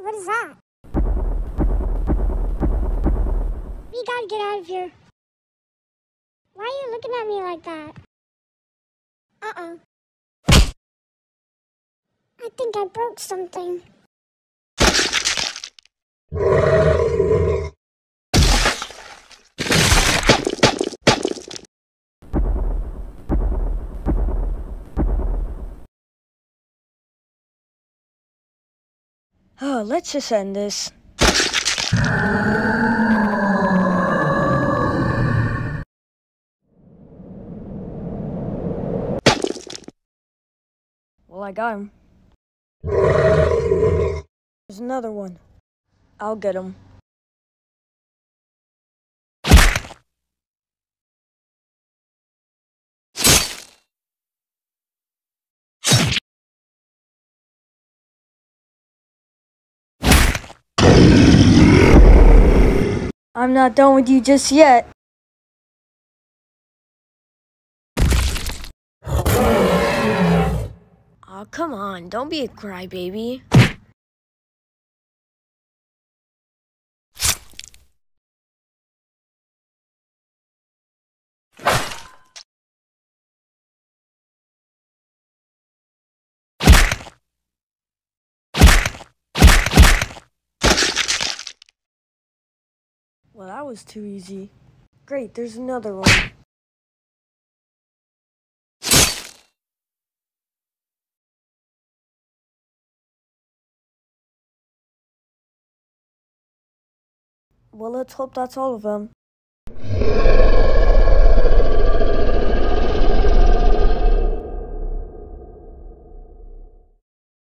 what is that? We gotta get out of here. Why are you looking at me like that? I think I broke something. Oh, let's just end this. Well, I got him. There's another one. I'll get him. I'm not done with you just yet. Aw, come on, don't be a crybaby. Well, that was too easy. Great, there's another one. Well, let's hope that's all of them.